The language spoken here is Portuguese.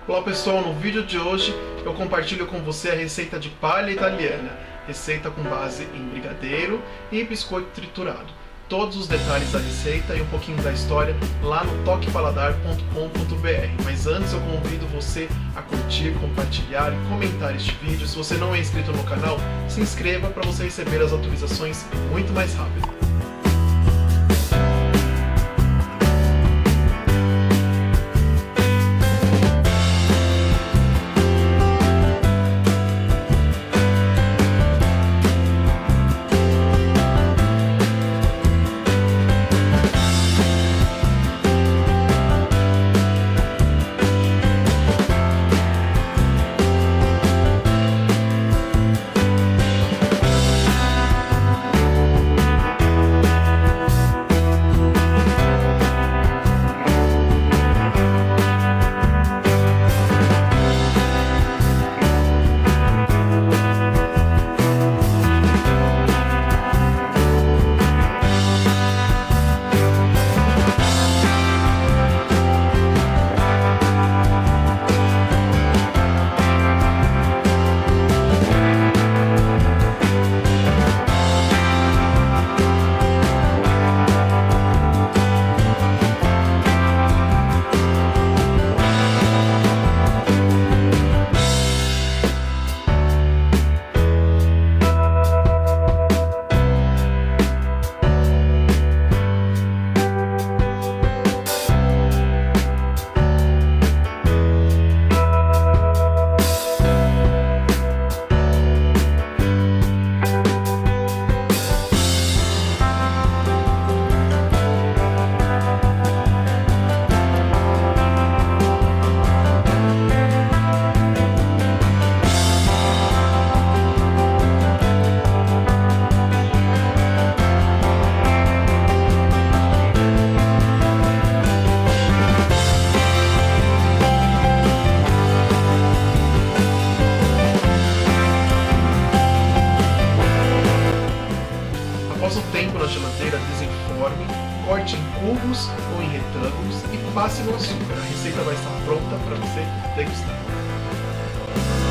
Olá pessoal, no vídeo de hoje eu compartilho com você a receita de palha italiana, receita com base em brigadeiro e biscoito triturado. Todos os detalhes da receita e um pouquinho da história lá no toquepaladar.com.br. Mas antes eu convido você a curtir, compartilhar e comentar este vídeo. Se você não é inscrito no canal, se inscreva para você receber as atualizações muito mais rápido. Após o tempo na geladeira, desenforme, corte em cubos ou em retângulos e passe no açúcar. A receita vai estar pronta para você degustar.